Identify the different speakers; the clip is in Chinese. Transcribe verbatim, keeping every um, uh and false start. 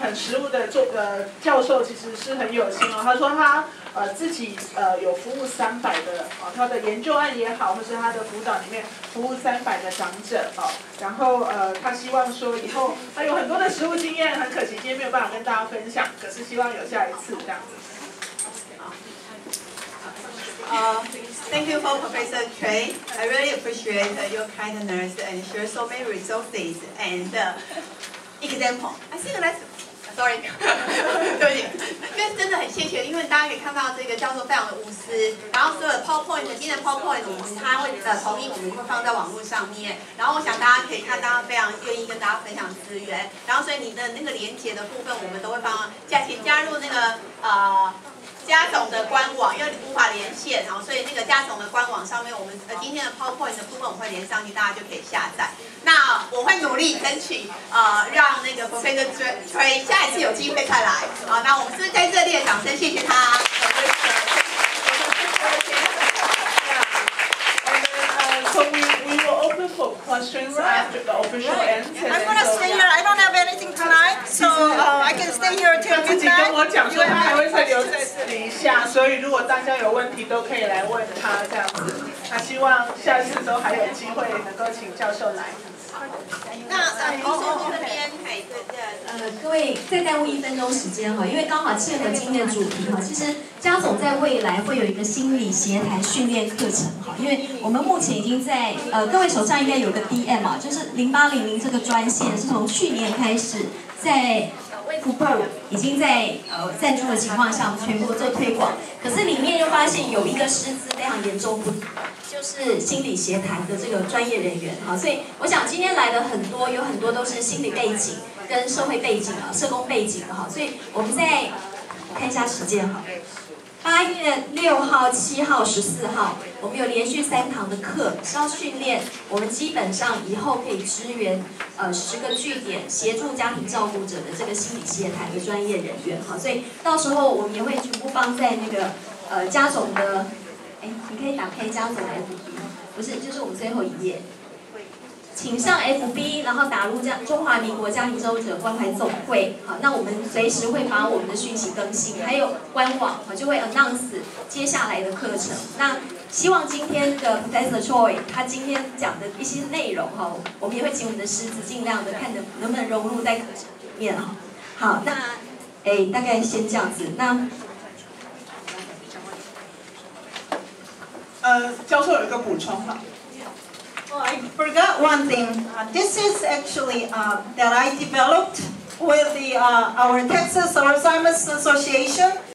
Speaker 1: 很实务的做呃教授其实是很有心哦。他说他呃自己呃有服务三百个哦，他的研究案也好，或是他的辅导里面服务三百个长者哦。然后呃他希望说以后他有很多的实务经验，很可惜今天没有办法跟大家分享，可是希望有下一次这样子。
Speaker 2: Uh, thank you for Professor Trey. I really appreciate uh, your kindness and share so many resources and uh, example. I think that's sorry， 对不起，因为真的很谢谢，因为大家可以看到这个教授非常的无私，然后所有的 PowerPoint 今天的 PowerPoint 他会呃同意我们会放在网络上面，然后我想大家可以看，大家非常愿意跟大家分享资源，然后所以你的那个连结的部分我们都会放，加请加入那个呃。家总的官网，因为无法连线，然后所以那个家总的官网上面，我们呃今天的 PowerPoint 的部分我会连上去，大家就可以下载。那我会努力争取呃让那个 Professor Trey 下一次有机会再来。好，那我们是不是在热烈的掌声谢谢他？
Speaker 1: So we, we will open for questions after the official ends.
Speaker 3: I'm gonna stay here. I don't have anything tonight, so uh, I can stay here till
Speaker 1: 他自己跟我讲
Speaker 3: midnight.
Speaker 1: 说他还会再留在这里一下，所以如果大家有问题都可以来问他这样子。那希望下一次都还有机会能够请教授来。
Speaker 2: 那呃，听说这边还对对。
Speaker 4: 呃，各位再耽误一分钟时间哈，因为刚好切合今天的主题哈。其实家总在未来会有一个心理协谈训练课程哈，因为我们目前已经在呃各位手上应该有个 D M 啊，就是零八零零这个专线是从去年开始在卫福部已经在呃赞助的情况下，我们全国做推广。可是里面又发现有一个师资非常严重不足，就是心理协谈的这个专业人员哈。所以我想今天来的很多有很多都是心理背景跟社会背景啊、社工背景的哈。所以我们在看一下时间哈。八月六号、七号、十四号，我们有连续三堂的课是要训练我们基本上以后可以支援呃十个据点协助家庭照顾者的这个心理协谈的专业人员哈，所以到时候我们也会全部放在那个呃家总的，哎，你可以打开家总的 F B， 不是，就是我们最后一页。请上 F B， 然后打入家中华民国家庭照顾者关怀总会，好，那我们随时会把我们的讯息更新，还有官网，好，就会 announce 接下来的课程。那希望今天的 Professor Choi 他今天讲的一些内容哈，我们也会请我们的师资尽量的看能能不能融入在课程里面哈。好，那哎大概先这样子，那
Speaker 1: 呃，教授有一个补充哈。
Speaker 3: Oh, I forgot one thing. Uh, this is actually uh, that I developed with the uh, our Texas Alzheimer's Association.